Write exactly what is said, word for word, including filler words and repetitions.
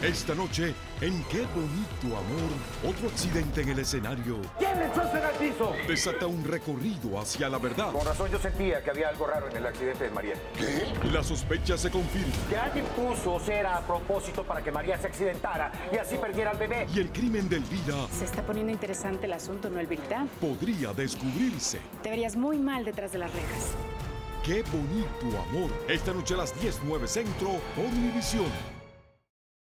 Esta noche, en Qué Bonito Amor, otro accidente en el escenario ¿Quién le echó en el piso? desata un recorrido hacia la verdad. Con razón yo sentía que había algo raro en el accidente de María. ¿Qué? La sospecha se confirma. Que alguien puso cera a propósito para que María se accidentara y así perdiera al bebé. Y el crimen de Elvira Se está poniendo interesante el asunto, ¿no, Elvirita? podría descubrirse. Te verías muy mal detrás de las rejas. Qué Bonito Amor. Esta noche a las diez nueve Centro, por Univisión.